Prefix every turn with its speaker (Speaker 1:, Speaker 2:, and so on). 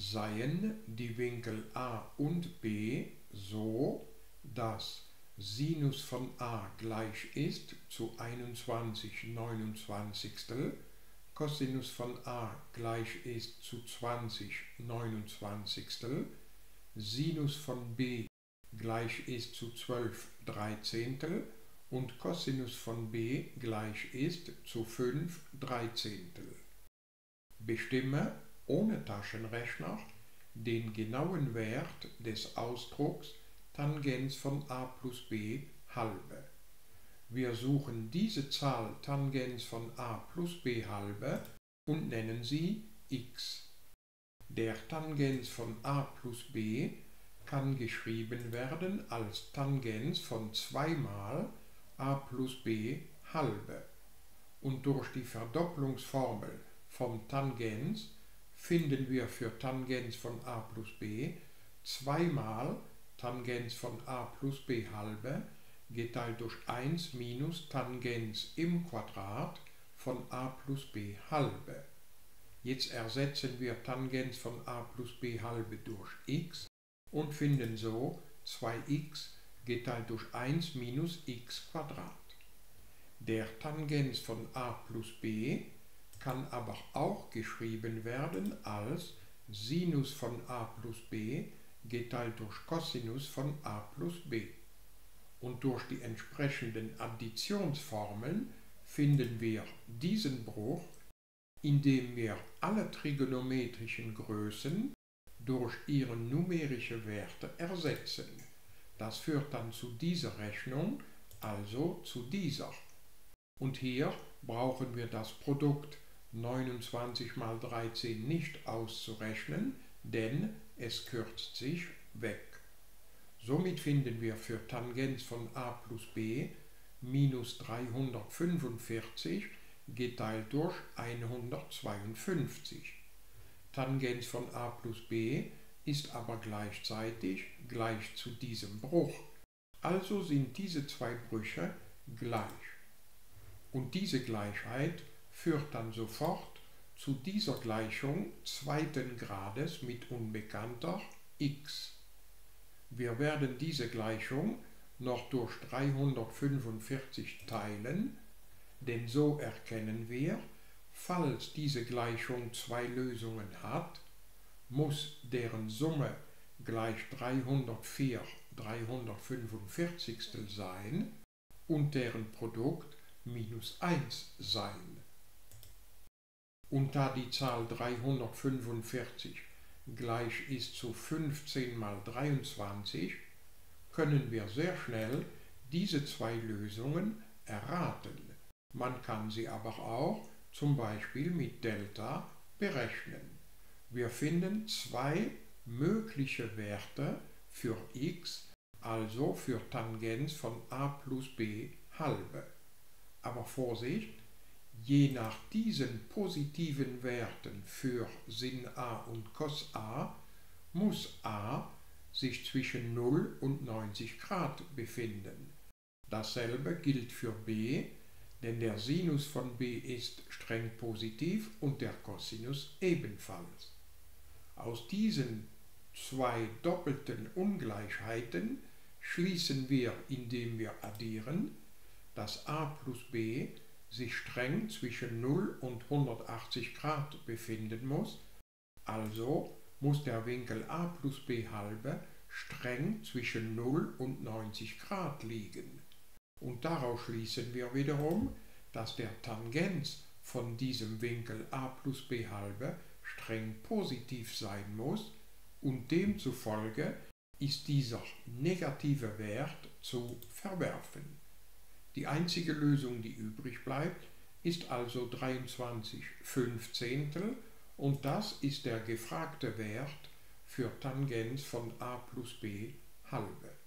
Speaker 1: seien die Winkel a und b so, dass Sinus von a gleich ist zu 21/29, Cosinus von a gleich ist zu 20/29, Sinus von b gleich ist zu 12/13 und Cosinus von b gleich ist zu 5/13. Bestimme ohne Taschenrechner den genauen Wert des Ausdrucks Tangens von a plus b halbe. Wir suchen diese Zahl Tangens von a plus b halbe und nennen sie x. Der Tangens von a plus b kann geschrieben werden als Tangens von 2 mal a plus b halbe. Und durch die Verdopplungsformel vom Tangens finden wir für Tangens von a plus b 2 mal Tangens von a plus b halbe geteilt durch 1 minus Tangens im Quadrat von a plus b halbe. Jetzt ersetzen wir Tangens von a plus b halbe durch x und finden so 2x geteilt durch 1 minus x Quadrat. Der Tangens von a plus b kann aber auch geschrieben werden als Sinus von a plus b geteilt durch Cosinus von a plus b. Und durch die entsprechenden Additionsformeln finden wir diesen Bruch, indem wir alle trigonometrischen Größen durch ihre numerische Werte ersetzen. Das führt dann zu dieser Rechnung, also zu dieser. Und hier brauchen wir das Produkt 29 mal 13 nicht auszurechnen, denn es kürzt sich weg. Somit finden wir für Tangens von a plus b minus 345 geteilt durch 152. Tangens von a plus b ist aber gleichzeitig gleich zu diesem Bruch. Also sind diese zwei Brüche gleich. Und diese Gleichheit führt dann sofort zu dieser Gleichung zweiten Grades mit unbekannter x. Wir werden diese Gleichung noch durch 345 teilen, denn so erkennen wir, falls diese Gleichung zwei Lösungen hat, muss deren Summe gleich 304/345 sein und deren Produkt minus 1 sein. Und da die Zahl 345 gleich ist zu 15 mal 23, können wir sehr schnell diese zwei Lösungen erraten. Man kann sie aber auch zum Beispiel mit Delta berechnen. Wir finden zwei mögliche Werte für x, also für Tangens von a plus b halbe. Aber Vorsicht! Je nach diesen positiven Werten für Sin a und Cos a muss a sich zwischen 0 und 90 Grad befinden. Dasselbe gilt für b, denn der Sinus von b ist streng positiv und der Cosinus ebenfalls. Aus diesen zwei doppelten Ungleichheiten schließen wir, indem wir addieren, dass a plus b sich streng zwischen 0 und 180 Grad befinden muss, also muss der Winkel a plus b halbe streng zwischen 0 und 90 Grad liegen. Und daraus schließen wir wiederum, dass der Tangens von diesem Winkel a plus b halbe streng positiv sein muss und demzufolge ist dieser negative Wert zu verwerfen. Die einzige Lösung, die übrig bleibt, ist also 23/15 und das ist der gefragte Wert für Tangens von a plus b halbe.